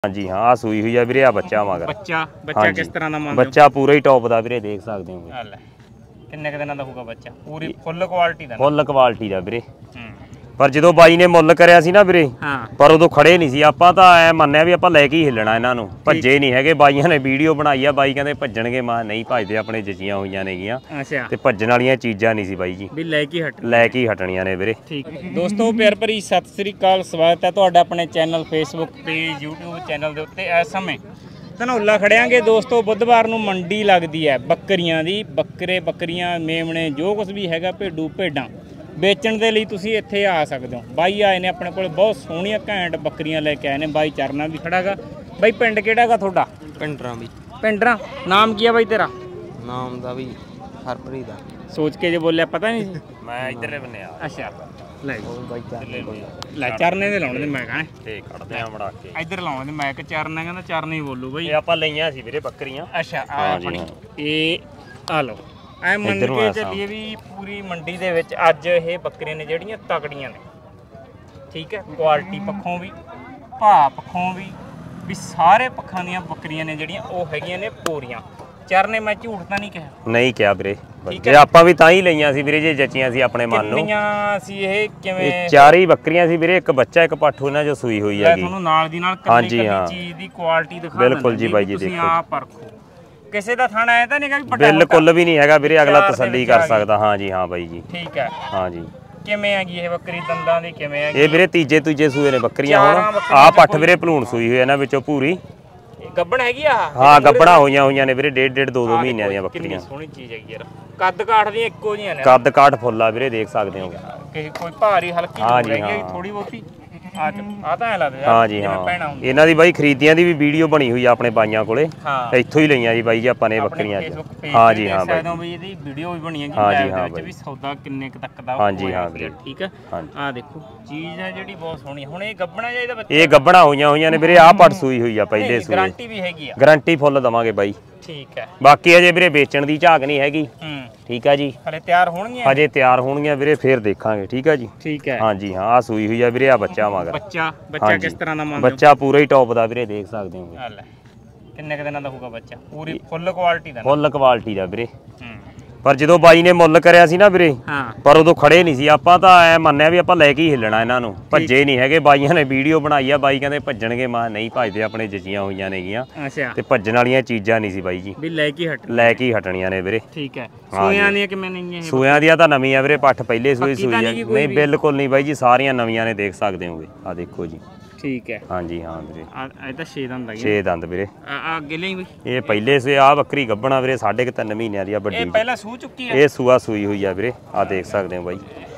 हाँ जी हाँ आ सूई हुई है वीरे आ बच्चा मगर बच्चा बच्चा हाँ किस जी। तरह का मान बच्चा पूरा ही टॉप दा वीरे देख सकते हो किन्ने क दिनां दा होगा बच्चा पूरी फुੱਲ क्वालिटी दा फुੱਲ क्वालिटी दा वीरे पर ਜਦੋਂ ਬਾਈ ਨੇ ਮੁੱਲ ਕਰਿਆ ਸੀ ਨਾ ਵੀਰੇ ਪਰ ਉਦੋਂ ਖੜੇ ਨਹੀਂ ਸੀ ਆਪਾਂ ਤਾਂ ਐ ਮੰਨਿਆ ਵੀ ਆਪਾਂ ਲੈ ਕੇ ਹੀ ਹਿੱਲਣਾ ਇਹਨਾਂ ਨੂੰ ਭੱਜੇ ਨਹੀਂ ਹੈਗੇ ਬਾਈਆਂ ਨੇ ਵੀਡੀਓ ਬਣਾਈ ਆ ਬਾਈ ਕਹਿੰਦੇ ਭੱਜਣਗੇ ਮੈਂ ਨਹੀਂ ਭੱਜਦੇ ਆਪਣੇ ਜੱਜੀਆਂ ਹੋਈਆਂ ਨੇਗੀਆਂ ਤੇ ਭੱਜਣ ਵਾਲੀਆਂ ਚੀਜ਼ਾਂ ਨਹੀਂ ਸੀ ਬਾਈ ਜੀ ਵੀ ਲੈ ਕੇ ਹੀ ਹਟਣੀਆਂ ਨੇ ਵੀਰੇ ਠੀਕ ਦੋਸਤੋ ਪਿਆਰ ਭਰੀ ਸਤਿ ਸ੍ਰੀ ਅਕਾਲ ਸਵਾਗਤ ਹੈ ਤੁਹਾਡਾ ਆਪਣੇ channel Facebook page YouTube channel ਦੇ ਉੱਤੇ ਇਸ ਸਮੇਂ ਧਨੌਲਾ ਖੜਿਆਂਗੇ ਦੋਸਤੋ ਬੁੱਧਵਾਰ ਨੂੰ ਮੰਡੀ ਲੱਗਦੀ ਹੈ ਬੱਕਰੀਆਂ ਦੀ ਬੱਕਰੇ ਬੱਕਰੀਆਂ ਮੇਮਣੇ ਜੋ ਕੁਝ ਵੀ ਹੈਗਾ ਭੇਡੂ ਭੇਡਾਂ बेचण के लिए तुसी इत्थे आ सकते हो बाई आए ने अपने को बहुत सोहणियां घैंट बकरियां लेके आए ने बाई चरना भी खड़ा गा बाई पिंड किहड़ा गा तुहाडा पिंडरा भी पिंडरा नाम की है बाई तेरा नाम दा भी हरप्रीत दा सोच के जो बोलिया पता नहीं मैं इधर बने अच्छा ले चरने दे लाउण दे मैं कहना ठीक खड़दे आ मड़ा के इधर लाउण दे मैं कि चरना कहंदा चरने ही बोलू बाई ये आपा लईयां सी वीरे बकरियां अच्छा आ अपनी ये आ लो ਐ ਮੰਨ ਕੇ ਚੱਲੀਏ ਵੀ ਪੂਰੀ ਮੰਡੀ ਦੇ ਵਿੱਚ ਅੱਜ ਇਹ ਬੱਕਰੀਆਂ ਨੇ ਜਿਹੜੀਆਂ ਤਕੜੀਆਂ ਨੇ ਠੀਕ ਹੈ ਕੁਆਲਿਟੀ ਪੱਖੋਂ ਵੀ ਭਾਅ ਪੱਖੋਂ ਵੀ ਸਾਰੇ ਪੱਖਾਂ ਦੀਆਂ ਬੱਕਰੀਆਂ ਨੇ ਜਿਹੜੀਆਂ ਉਹ ਹੈਗੀਆਂ ਨੇ ਪੂਰੀਆਂ ਚਰਨੇ ਮੈਂ ਝੂਠ ਤਾਂ ਨਹੀਂ ਕਿਹਾ ਨਹੀਂ ਕਿਹਾ ਵੀਰੇ ਜੇ ਆਪਾਂ ਵੀ ਤਾਂ ਹੀ ਲਈਆਂ ਸੀ ਵੀਰੇ ਜੇ ਜੱਚੀਆਂ ਸੀ ਆਪਣੇ ਮਨ ਨੂੰ ਕਿੰਨੀਆਂ ਸੀ ਇਹ ਕਿਵੇਂ ਚਾਰ ਹੀ ਬੱਕਰੀਆਂ ਸੀ ਵੀਰੇ ਇੱਕ ਬੱਚਾ ਇੱਕ ਪਾਠੂ ਇਹਨਾਂ ਜੋ ਸੂਈ ਹੋਈ ਹੈਗੀ ਤੁਹਾਨੂੰ ਨਾਲ ਦੀ ਨਾਲ ਕੱਲੀ ਚੀਜ਼ ਦੀ ਕੁਆਲਿਟੀ ਦਿਖਾ ਦਿੰਦਾ ਬਿਲਕੁਲ ਜੀ ਬਾਈ ਜੀ ਦੇਖੋ ਤੁਸੀਂ ਆਪ ਪਰਖੋ ਕਿਸੇ ਦਾ ਥਾਣਾ ਐ ਤਾਂ ਨਹੀਂ ਕਿ ਬਿਲਕੁਲ ਵੀ ਨਹੀਂ ਹੈਗਾ ਵੀਰੇ ਅਗਲਾ ਤਸੱਲੀ ਕਰ ਸਕਦਾ ਹਾਂ ਜੀ ਹਾਂ ਬਾਈ ਜੀ ਠੀਕ ਹੈ ਹਾਂ ਜੀ ਕਿਵੇਂ ਹੈਗੀ ਇਹ ਬੱਕਰੀ ਦੰਦਾਂ ਦੀ ਕਿਵੇਂ ਹੈਗੀ ਇਹ ਵੀਰੇ ਤੀਜੇ ਸੂਏ ਨੇ ਬੱਕਰੀਆਂ ਹੁਣ ਆ ਪੱਠ ਵੀਰੇ ਭਲੂਣ ਸੂਈ ਹੋਈ ਇਹਨਾਂ ਵਿੱਚੋਂ ਪੂਰੀ ਗੱਬਣ ਹੈਗੀ ਆ ਹਾਂ ਗੱਬਣਾ ਹੋਈਆਂ ਨੇ ਵੀਰੇ ਡੇਢ 2 ਮਹੀਨਿਆਂ ਦੀਆਂ ਬੱਕਰੀਆਂ ਸੋਹਣੀ ਚੀਜ਼ ਹੈਗੀ ਯਾਰ ਕੱਦ ਕਾਠ ਦੀਆਂ ਇੱਕੋ ਜਿਹੀਆਂ ਨੇ ਕੱਦ ਕਾਠ ਫੁੱਲਾ ਵੀਰੇ ਦੇਖ ਸਕਦੇ ਹੋ ਕੋਈ ਭਾਰੀ ਹਲਕੀ ਹੈਗੀ ਥੋੜੀ ਬਹੁਤੀ ਆ ਤਾਂ ਐ ਲੱਗਦਾ ਹਾਂ ਜੀ ਹਾਂ ਇਹਨਾਂ ਦੀ ਬਾਈ ਖਰੀਦੀਆਂ ਦੀ ਵੀ ਵੀਡੀਓ ਬਣੀ ਹੋਈ ਆ ਆਪਣੇ ਬਾਈਆਂ ਕੋਲੇ ਇੱਥੋਂ ਹੀ ਲਈਆਂ ਜੀ ਬਾਈ ਜੀ ਆਪਾਂ ਨੇ ਬੱਕਰੀਆਂ ਹਾਂ ਜੀ ਹਾਂ ਬਾਈ ਬਈ ਇਹਦੀ ਵੀਡੀਓ ਵੀ ਬਣੀ ਹੈਗੀ ਲਾਈਵ ਦੇ ਵਿੱਚ ਵੀ ਸੌਦਾ ਕਿੰਨੇ ਕ ਤੱਕ ਦਾ ਹਾਂ ਜੀ ਹਾਂ ਵੀਰੇ ਠੀਕ ਹੈ ਆ ਦੇਖੋ ਚੀਜ਼ ਹੈ ਜਿਹੜੀ ਬਹੁਤ ਸੋਹਣੀ ਹੁਣ ਇਹ ਗੱਬਣਾ ਚਾਹੀਦਾ ਬੱਚਾ ਇਹ ਗੱਬਣਾ ਹੋਈਆਂ ਨੇ ਵੀਰੇ ਆ ਪੱਟ ਸੂਈ ਹੋਈ ਆ ਪਹਿਲੇ ਸੂਈ ਗਾਰੰਟੀ ਵੀ ਹੈਗੀ ਆ ਗਾਰੰਟੀ ਫੁੱਲ ਦਵਾਂਗੇ ਬਾਈ ਠੀਕ ਹੈ ਬਾਕੀ ਅਜੇ ਵੀਰੇ ਵੇਚਣ ਦੀ ਝਾਕ ਨਹੀਂ ਹੈਗੀ ਠੀਕ ਹੈ ਜੀ ਹਲੇ ਤਿਆਰ ਹੋਣਗੀਆਂ ਹਜੇ ਤਿਆਰ ਹੋਣਗੀਆਂ ਵੀਰੇ ਫੇਰ ਦੇਖਾਂਗੇ ਠੀਕ ਹੈ ਜੀ ਠੀਕ ਹੈ ਹਾਂ ਜੀ ਹਾਂ ਆ ਸੂਈ ਹੋਈ ਆ ਵੀਰੇ ਆ ਬੱਚਾ ਮਗਰ ਬੱਚਾ ਕਿਸ ਤਰ੍ਹਾਂ ਦਾ ਮੰਨ ਬੱਚਾ ਪੂਰਾ ਹੀ ਟੌਪ ਦਾ ਵੀਰੇ ਦੇਖ ਸਕਦੇ ਹੋ ਕਿੰਨੇ ਕ ਦਿਨਾਂ ਦਾ ਹੋਊਗਾ ਬੱਚਾ ਪੂਰੀ ਫੁੱਲ ਕੁਆਲਿਟੀ ਦਾ ਵੀਰੇ ਪਰ ਜਦੋਂ ਬਾਈ ਨੇ ਮੁੱਲ ਕਰਿਆ ਸੀ ਨਾ ਵੀਰੇ ਪਰ ਉਦੋਂ ਖੜੇ ਨਹੀਂ ਸੀ ਆਪਾਂ ਤਾਂ ਐ ਮੰਨਿਆ ਵੀ ਆਪਾਂ ਲੈ ਕੇ ਹੀ ਹਿੱਲਣਾ ਇਹਨਾਂ ਨੂੰ ਭੱਜੇ ਨਹੀਂ ਹੈਗੇ ਬਾਈਆਂ ਨੇ ਵੀਡੀਓ ਬਣਾਈ ਆ ਬਾਈ ਕਹਿੰਦੇ ਭੱਜਣਗੇ ਮੈਂ ਨਹੀਂ ਭੱਜਦੇ ਆਪਣੇ ਜੱਜੀਆਂ ਹੋਈਆਂ ਨੇਗੀਆਂ ਤੇ ਭੱਜਣ ਵਾਲੀਆਂ ਚੀਜ਼ਾਂ ਨਹੀਂ ਸੀ ਬਾਈ ਜੀ ਵੀ ਲੈ ਕੇ ਹੀ ਹਟਣੀਆਂ ਨੇ ਵੀਰੇ ਠੀਕ ਹੈ ਸੂਇਆਂ ਦੀਆਂ ਕਿਵੇਂ ਨਹੀਂ ਇਹ ਸੂਇਆਂ ਦੀਆਂ ਤਾਂ ਨਵੀਂ ਆ ਵੀਰੇ ਪੱਠ ਪਹਿਲੇ ਸੂਈ ਹੈ ਨਹੀਂ ਬਿਲਕੁਲ ਨਹੀਂ ਬਾਈ ਜੀ ਸਾਰੀਆਂ ਨਵੀਆਂ ਨੇ ਦੇਖ ਸਕਦੇ ਹੋਗੇ ਆ ਦੇਖੋ ਜੀ ਠੀਕ ਹੈ ਹਾਂ ਜੀ ਹਾਂ ਵੀਰੇ ਇਹ ਤਾਂ 6 ਦੰਦ 6 ਦੰਦ ਵੀਰੇ ਆ ਅੱਗੇ ਲਈ ਬਈ ਇਹ ਪਹਿਲੇ ਸੇ ਆ ਬੱਕਰੀ ਗੱਬਣਾ ਵੀਰੇ 3.5 ਮਹੀਨਿਆਂ ਦੀ ਆ ਵੱਡੀ ਇਹ ਪਹਿਲਾਂ ਸੂ ਚੁੱਕੀ ਹੈ ਇਹ ਸੂਆ ਸੂਈ ਹੋਈ ਆ ਵੀਰੇ ਆ ਦੇਖ ਸਕਦੇ ਹੋ ਬਾਈ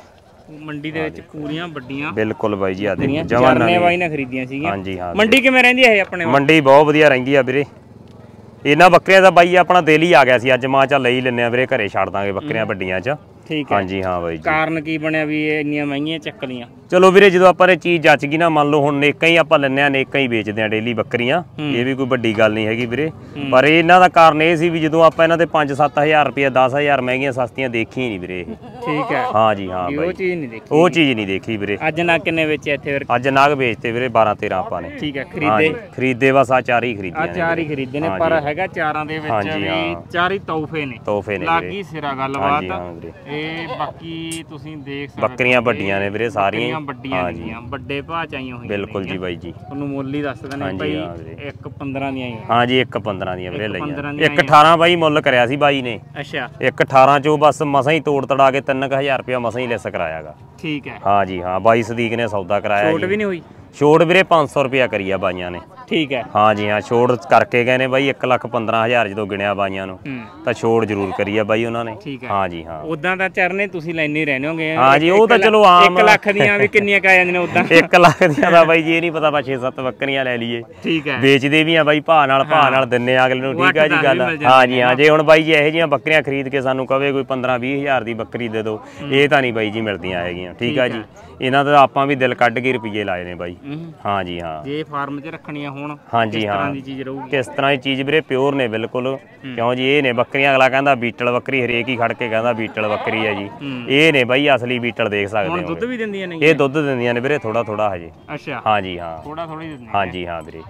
ਮੰਡੀ ਦੇ ਵਿੱਚ ਪੂਰੀਆਂ ਵੱਡੀਆਂ ਬਿਲਕੁਲ ਬਾਈ ਜੀ ਆ ਦੇਖੋ ਜਵਾਨਾਂ ਬਾਈ ਨੇ ਖਰੀਦੀਆਂ ਸੀਗੀਆਂ ਹਾਂ ਜੀ ਹਾਂ ਮੰਡੀ ਕਿਵੇਂ ਰਹਿੰਦੀ ਹੈ ਆਪਣੇ ਮੰਡੀ ਬਹੁਤ ਵਧੀਆ ਰਹਿੰਦੀ ਆ ਵੀਰੇ ਇਹਨਾਂ ਬੱਕਰੀਆਂ ਦਾ ਬਾਈ ਆਪਣਾ ਦਿਲ ਹੀ ਆ ਗਿਆ ਸੀ ਅੱਜ ਮਾਂ ਚਾ ਲਈ ਲੈਨੇ ਆ ਵੀਰੇ ਘਰੇ ਛੱਡ ਦਾਂਗੇ ਬੱਕਰੀਆਂ ਵੱਡੀਆਂ ਚ ਠੀਕ ਹੈ ਹਾਂ ਜੀ ਹਾਂ ਬਾਈ ਜੀ ਕਾਰਨ ਕੀ ਬਣਿਆ ਵੀ ਇਹ ਇੰਨੀਆਂ ਮਹਿੰਗੀਆਂ ਚੱਕ ਲੀਆਂ ਚਲੋ ਵੀਰੇ ਜਦੋਂ ਆਪਾਂ ਇਹ ਚੀਜ਼ ਜੱਚ ਗਈ ਨਾ ਮੰਨ ਲਓ ਹੁਣ ਨੇਕਾਂ ਹੀ ਆਪਾਂ ਲੈਨੇ ਆ ਨੇਕਾਂ ਹੀ ਵੇਚਦੇ ਆ ਡੇਲੀ ਬੱਕਰੀਆਂ ਇਹ ਵੀ ਕੋਈ ਵੱਡੀ ਗੱਲ ਨਹੀਂ ਹੈਗੀ ਵੀਰੇ ਪਰ ਇਹਨਾਂ ਦਾ ਕਾਰਨ ਇਹ ਸੀ ਵੀ ਜਦੋਂ ਆਪਾਂ ਇਹਨਾਂ ਤੇ 5-7 ਰੁਪਏ 10,000 ਮਹਿੰਗੀਆਂ ਸਸਤੀਆਂ ਦੇਖੀ ਨਹੀਂ ਵੀਰੇ ਇਹ ਠੀਕ ਹੈ ਹਾਂ ਜੀ ਹਾਂ ਉਹ ਚੀਜ਼ ਨਹੀਂ ਦੇਖੀ ਵੀਰੇ ਅੱਜ ਨਾਗ ਕਿੰਨੇ ਵੇਚੇ ਇੱਥੇ ਫਿਰ ਅੱਜ ਨਾਗ ਵੇਚਤੇ ਵੀਰੇ 12-13 ਆਪਾਂ ਨੇ ਠੀਕ ਹੈ ਖਰੀਦੇ ਬਸ ਆ ਚਾਰ ਹੀ ਖਰੀਦੇ ਨੇ ਪਰ ਹੈਗਾ ਚਾਰਾਂ ਦੇ ਵਿੱਚ ਵੀ ਚਾਰ ਹੀ ਤੋਹਫੇ ਨੇ ਲੱਗੀ ਸਿਰਾ ਗੱਲਬਾਤ ਇਹ ਬਾਕੀ ਤੁਸੀਂ ਦੇਖ ਸਕਦੇ ਬੱਕਰੀਆਂ ਵੱਡੀਆਂ ਨੇ ਵੀਰੇ ਸਾਰੀਆਂ ਵੱਡੀਆਂ ਨੇ ਵੱਡੇ ਭਾਅ ਚ ਆਈਆਂ ਹੋਈਆਂ ਬਿਲਕੁਲ ਜੀ ਬਾਈ ਜੀ ਤੁਹਾਨੂੰ ਮੁੱਲ ਹੀ ਦੱਸ ਦਿੰਦੇ ਨੇ ਭਾਈ 1.15 ਦੀਆਂ ਆਈਆਂ ਹਾਂ ਜੀ 1.15 ਦੀਆਂ ਵੀਰੇ ਲਈਆਂ 1.18 ਬਾਈ ਮੁੱਲ ਕਰਿਆ ਸੀ ਬਾਈ ਨੇ ਅੱਛਾ 1.18 ਚੋਂ ਬਸ ਮਸਾਂ ਹੀ ਤੋੜ ਤੜਾ ਕੇ 3000 ਰੁਪਇਆ ਮਸਾਂ ਹੀ ਲੈਸ ਕਰਾਇਆਗਾ ਠੀਕ ਹੈ ਹਾਂ ਜੀ ਹਾਂ ਬਾਈ ਸਦੀਕ ਨੇ ਸੌਦਾ ਕਰਾਇਆ ਛੋਟ ਵੀ ਨਹੀਂ ਹੋਈ ਛੋੜ ਵੀਰੇ 500 ਰੁਪਇਆ ਕਰੀ ਆ ਬਾਈਆਂ ਨੇ ਠੀਕ ਹੈ ਹਾਂ ਜੀ ਹਾਂ ਛੋੜ ਕਰਕੇ ਗਏ ਨੇ ਬਾਈ 1,15,000 ਜਦੋਂ ਗਿਣਿਆ ਬਾਈਆਂ ਨੂੰ ਤਾਂ ਛੋੜ ਜ਼ਰੂਰ ਕਰੀ ਆ ਬਾਈ ਉਹਨਾਂ ਨੇ ਹਾਂ ਜੀ ਹਾਂ ਉਦਾਂ ਤਾਂ ਚਰਨੇ ਤੁਸੀਂ ਲੈਣੇ ਹੀ ਰਹਿਣੇ ਹੋਗੇ ਹਾਂ ਜੀ ਉਹ ਤਾਂ ਚਲੋ ਆਮ 1 ਲੱਖ ਦੀਆਂ ਵੀ ਕਿੰਨੀਆਂ ਕ ਆ ਜਾਂਦੀਆਂ ਨੇ ਉਦਾਂ 1 ਲੱਖ ਦੀਆਂ ਦਾ ਬਾਈ ਜੀ ਇਹ ਨਹੀਂ ਪਤਾ ਬਾ 6-7 ਬੱਕਰੀਆਂ ਲੈ ਲਈਏ ਠੀਕ ਹੈ ਵੇਚਦੇ ਵੀ ਆ ਬਾਈ ਭਾਅ ਨਾਲ ਦਿੰਨੇ ਅਗਲੇ ਨੂੰ ਠੀਕ ਹੈ ਜੀ ਗੱਲ ਹਾਂ ਜੀ ਹਾਂ ਜੇ ਹੁਣ ਬਾਈ ਜੀ ਇਹੋ ਜਿਹੀਆਂ ਬੱਕਰੀਆਂ ਖਰੀਦ ਕੇ ਸਾਨੂੰ ਕਵੇ ਕੋਈ 15-20 ਦੀ ਬੱਕਰੀ ਦੇ ਦਿਓ ਇਹ ਤਾਂ ਨਹੀਂ ਬਾਈ ਜੀ ਮਿਲਦੀਆਂ ਹੈਗੀਆਂ ਠੀਕ ਹੈ ਜੀ ਇਹਨਾਂ ਦਾ ਆਪਾਂ ਵੀ ਦਿਲ ਕੱਢ ਕੇ ਰੁਪਈਏ ਲਾਏ ਨੇ ਬਾਈ ਹਾਂ ਜੀ ਹਾਂ ਜੇ ਫਾਰਮ 'ਚ ਰੱਖਣੀਆਂ ਹੋਣ ਹਾਂ ਜੀ ਹਾਂ ਕਿਸ ਤਰ੍ਹਾਂ ਦੀ ਚੀਜ਼ ਵੀਰੇ ਪਿਓਰ ਨੇ ਬਿਲਕੁਲ ਕਿਉਂ ਜੀ ਇਹ ਨੇ ਬੱਕਰੀਆਂ ਅਗਲਾ ਕਹਿੰਦਾ ਬੀਟਲ ਬੱਕਰੀ ਹਰੇਕ ਹੀ ਖੜ ਕੇ ਕਹਿੰਦਾ ਬੀਟਲ ਬੱਕਰੀ ਹੈ ਜੀ ਇਹ ਨੇ ਬਾਈ ਅਸਲੀ ਬੀਟਲ ਦੇਖ ਸਕਦੇ ਹੋ ਦੁੱਧ ਵੀ ਦਿੰਦੀਆਂ ਨੇ ਇਹ ਦੁੱਧ ਦਿੰਦੀਆਂ ਨੇ ਵੀਰੇ ਥੋੜਾ ਹਜੇ ਅੱਛਾ ਹਾਂ ਜੀ ਹਾਂ ਥੋੜਾ ਦਿੰਦੀਆਂ ਹਾਂ ਜੀ ਹਾਂ ਵੀਰੇ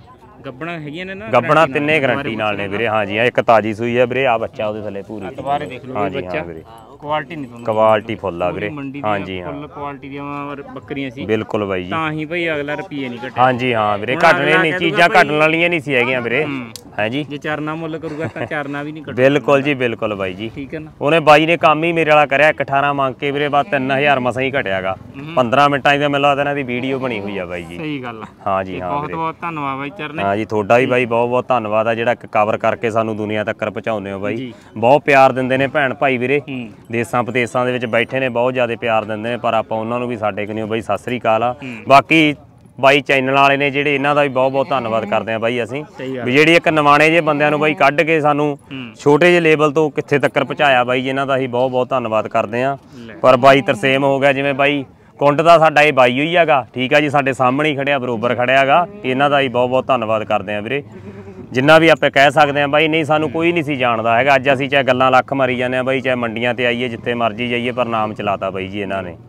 ਗੱਬਣਾ ਹੈਗੀਆਂ ਨੇ ਨਾ ਗੱਬਣਾ ਤਿੰਨੇ ਗਰੰਟੀ ਨਾਲ ਨੇ ਵੀਰੇ। ਹਾਂਜੀ ਆ ਇੱਕ ਤਾਜੀ ਸੂਈ ਆ ਵੀਰੇ, ਆ ਬੱਚਾ ਉਹਦੇ ਥੱਲੇ ਪੂਰੀ ਦੁਬਾਰੇ ਦੇਖ ਲਓ ਬੱਚਾ ਵੀਰੇ, ਕੁਆਲਿਟੀ ਨਹੀਂ ਤੁਹਾਨੂੰ ਕੁਆਲਿਟੀ ਫੁੱਲ ਆ ਵੀਰੇ। ਹਾਂਜੀ ਹਾਂ ਫੁੱਲ ਕੁਆਲਿਟੀ ਦੀਆਂ ਬੱਕਰੀਆਂ ਸੀ ਬਿਲਕੁਲ ਬਾਈ ਜੀ, ਤਾਂ ਹੀ ਭਾਈ ਅਗਲਾ ਰੁਪਈਏ ਨਹੀਂ ਘਟਿਆ। ਹਾਂਜੀ ਹਾਂ ਵੀਰੇ, ਘਟਣੇ ਨਹੀਂ, ਚੀਜ਼ਾਂ ਘਟਣ ਵਾਲੀਆਂ ਨਹੀਂ ਸੀ ਹੈਗੀਆਂ ਵੀਰੇ। ਹਾਂਜੀ ਜੇ ਚਰਨਾ ਮੁੱਲ ਕਰੂਗਾ ਤਾਂ ਚਰਨਾ ਵੀ ਨਹੀਂ ਘਟੂ। ਬਿਲਕੁਲ ਜੀ ਬਿਲਕੁਲ ਬਾਈ ਜੀ, ਠੀਕ ਹੈ ਨਾ। ਉਹਨੇ ਬਾਈ ਨੇ ਕੰਮ ਹੀ ਮੇਰੇ ਵਾਲਾ ਕਰਿਆ, 18 ਮੰਗ ਕੇ ਵੀਰੇ ਬਾਅਦ 3000 ਮਸਾਂ ਹੀ ਘਟਿਆਗਾ। 15 ਮਿੰਟਾਂ ਦੀ ਮੈਨੂੰ ਲੱਗਦਾ ਇਹਨਾਂ ਦੀ ਵੀਡੀਓ ਬਣੀ ਹੋਈ ਆ ਬਾਈ ਜੀ। ਸਹੀ ਗੱਲ ਆ। ਹਾਂਜੀ ਹਾਂ ਬਹੁਤ ਬਹੁਤ ਧੰਨਵਾਦ ਬਾਈ ਚਰਨੇ। ਹਾਂਜੀ ਤੁਹਾਡਾ ਵੀ ਬਾਈ ਬਹੁਤ ਬਹੁਤ ਧੰਨਵਾਦ ਆ, ਜਿਹੜਾ ਕਵਰ ਕਰਕੇ ਸਾਨੂੰ ਦੁਨੀਆ ਤੱਕ ਪਹੁੰਚਾਉਂਦੇ ਹੋ ਬਾਈ। ਬਹੁਤ ਪਿਆਰ ਦਿੰਦੇ ਨੇ ਭੈਣ ਭਾਈ ਵੀਰੇ, ਦੇਸਾਂ ਵਿਦੇਸਾਂ ਦੇ ਵਿੱਚ ਬੈਠੇ ਨੇ, ਬਹੁਤ ਜ਼ਿਆਦਾ ਪਿਆਰ ਦਿੰਦੇ ਨੇ, ਪਰ ਆਪਾਂ ਉਹਨਾਂ ਨੂੰ ਵੀ ਸਾਡੇ ਕਨੀਓ ਬਾਈ ਸਤਿ ਸ੍ਰੀ ਅਕਾਲ ਆ। ਬਾਕੀ ਬਾਈ ਚੈਨਲ ਵਾਲੇ ਨੇ ਜਿਹੜੇ, ਇਹਨਾਂ ਦਾ ਵੀ ਬਹੁਤ ਬਹੁਤ ਧੰਨਵਾਦ ਕਰਦੇ ਆ ਬਾਈ ਅਸੀਂ, ਵੀ ਜਿਹੜੀ ਇੱਕ ਨਵਾਣੇ ਜੇ ਬੰਦਿਆਂ ਨੂੰ ਬਾਈ ਕੱਢ ਕੇ ਸਾਨੂੰ ਛੋਟੇ ਜਿਹੇ ਲੈਵਲ ਤੋਂ ਕਿੱਥੇ ਤੱਕ ਪਹੁੰਚਾਇਆ ਬਾਈ ਜੀ, ਇਹਨਾਂ ਦਾ ਅਸੀਂ ਬਹੁਤ ਬਹੁਤ ਧੰਨਵਾਦ ਕਰਦੇ ਆ। ਪਰ ਬਾਈ ਤਰਸੇਮ ਹੋ ਗਿਆ, ਜਿਵੇਂ ਬਾਈ ਕੁੰਡ ਦਾ ਸਾਡਾ ਇਹ ਬਾਈ ਹੋਈ ਹੈਗਾ, ਠੀਕ ਆ ਜੀ, ਸਾਡੇ ਸਾਹਮਣੇ ਹੀ ਖੜਿਆ, ਬਰੋਬਰ ਖੜਿਆ ਹੈਗਾ, ਇਹਨਾਂ ਦਾ ਅਸੀਂ ਬਹੁਤ ਬਹੁਤ ਧੰਨਵਾਦ ਕਰਦੇ ਆ ਵੀਰੇ। ਜਿੰਨਾ ਵੀ ਆਪਾਂ ਕਹਿ ਸਕਦੇ ਆ ਬਾਈ, ਨਹੀਂ ਸਾਨੂੰ ਕੋਈ ਨਹੀਂ ਸੀ ਜਾਣਦਾ ਹੈਗਾ, ਅੱਜ ਅਸੀਂ ਚਾਹੇ ਗੱਲਾਂ ਲੱਖ ਮਾਰੀ ਜਾਂਦੇ ਆ ਬਾਈ, ਚਾਹੇ ਮੰਡੀਆਂ ਤੇ ਆਈਏ, ਜਿੱਥੇ ਮਰਜੀ ਜਾਈਏ, ਪਰ ਨਾਮ ਚਲਾਤਾ ਬਾਈ ਜੀ ਇਹਨਾਂ ਨੇ।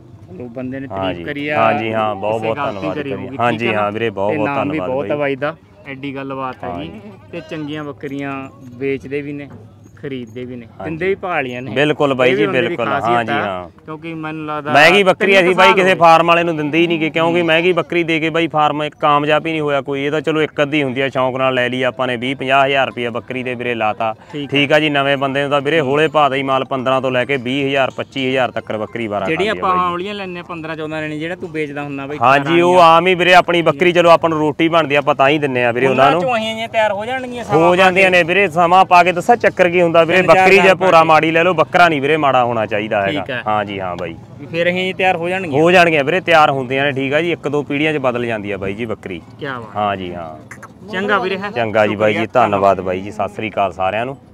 ਬੰਦੇ ਨੇ ਤਾਰੀਫ ਕਰੀ ਆ। ਹਾਂਜੀ ਹਾਂ ਬਹੁਤ ਬਹੁਤ ਧੰਨਵਾਦ ਕਰੀ। ਹਾਂਜੀ ਹਾਂ ਵੀਰੇ ਬਹੁਤ ਬਹੁਤ ਧੰਨਵਾਦ ਬਹੁਤ ਬਾਈ ਦਾ, ਐਡੀ ਗੱਲਬਾਤ ਹੈ ਜੀ। ਤੇ ਚੰਗੀਆਂ ਬੱਕਰੀਆਂ ਵੇਚਦੇ ਵੀ ਨੇ, ਖਰੀਦਦੇ ਵੀ ਨੇ, ਦਿੰਦੇ ਵੀ ਭਾਲੀਆਂ ਨੇ। ਬਿਲਕੁਲ ਬਾਈ ਜੀ ਬਿਲਕੁਲ। ਹਾਂਜੀ ਹਾਂ, ਕਿਉਂਕਿ ਮੈਨੂੰ ਲੱਗਦਾ ਮਹਿੰਗੀ ਬੱਕਰੀ ਅਸੀਂ ਬਾਈ ਕਿਸੇ ਫਾਰਮ ਵਾਲੇ ਨੂੰ ਦਿੰਦੇ ਹੀ ਨਹੀਂ, ਕਿਉਂਕਿ ਮਹਿੰਗੀ ਬੱਕਰੀ ਦੇ ਕੇ ਬਾਈ ਫਾਰਮ ਕਾਮਯਾਬ ਹੀ ਨਹੀਂ ਹੋਇਆ ਕੋਈ। ਇਹ ਤਾਂ ਚਲੋ ਇੱਕ ਅੱਧੀ ਹੁੰਦੀ ਆ, ਸ਼ੌਂਕ ਨਾਲ ਲੈ ਲਈ ਆਪਾਂ ਨੇ, 20-50 ਹਜ਼ਾਰ ਰੁਪਏ ਬੱਕਰੀ ਦੇ ਵੀਰੇ ਲਾਤਾ, ਠੀਕ ਆ ਜੀ। ਨਵੇਂ ਬੰਦੇ ਨੂੰ ਤਾਂ ਵੀਰੇ ਹੌਲੇ ਭਾਅ ਦਾ ਹੀ ਮਾਲ 15 ਤੋਂ ਲੈ ਕੇ 20,000 25,000 ਤੱਕ ਬੱਕਰੀ ਵਾਰਾ ਜਿਹੜੀ ਆਪਾਂ ਹੌਲੀਆਂ ਲੈਣੇ 15-14 ਲੈਣੀ, ਜਿਹੜਾ ਤੂੰ ਵੇਚਦਾ ਹੁੰਦਾ ਬਾਈ। ਹਾਂਜੀ ਉਹ ਆਮ ਹੀ ਵੀਰੇ, ਆਪਣੀ ਬੱਕਰੀ ਚਲੋ ਆਪਾਂ ਨੂੰ ਰੋਟੀ ਬਣਦੀ, ਆਪਾਂ ਤਾਂ ਹੀ ਦਿੰਨੇ ਆ ਵੀਰੇ ਉਹਨਾਂ ਨੂੰ। ਚੋਹੀਆਂ ਤਿਆਰ ਹੋ ਜਾਣਗੀਆਂ, ਹੋ ਜਾਂਦੀਆਂ ਨੇ ਵੀਰੇ, ਸਮਾਂ ਪਾ ਕੇ ਦੱਸਾਂ ਚੱਕਰ ਕੀ ਹੁੰਦਾ ਵੀਰੇ। ਬੱਕਰੀ ਜੇ ਭੋਰਾ ਮਾੜੀ ਲੈ ਲਓ, ਬੱਕਰਾ ਨਹੀਂ ਵੀਰੇ ਮਾੜਾ ਹੋਣਾ ਚਾਹੀਦਾ ਹੈਗਾ। ਹਾਂਜੀ ਹਾਂ ਬਾਈ, ਫਿਰ ਇਹ ਤਿਆਰ ਹੋ ਜਾਣਗੀਆਂ। ਹੋ ਜਾਣਗੀਆਂ ਵੀਰੇ, ਤਿਆਰ ਹੁੰਦੀਆਂ ਨੇ, ਠੀਕ ਆ ਜੀ। 1-2 ਪੀੜ੍ਹੀਆਂ 'ਚ ਬਦਲ ਜਾਂਦੀ ਆ ਬਾਈ ਜੀ ਬੱਕਰੀ। ਕੀ ਬਾਤ। ਹਾਂਜੀ ਹਾਂ ਚੰਗਾ ਵੀਰੇ, ਚੰਗਾ ਜੀ ਬਾਈ ਜੀ, ਧੰਨਵਾਦ ਬਾਈ ਜੀ, ਸਤਿ ਸ੍ਰੀ ਅਕਾਲ ਸਾਰਿਆਂ ਨੂੰ।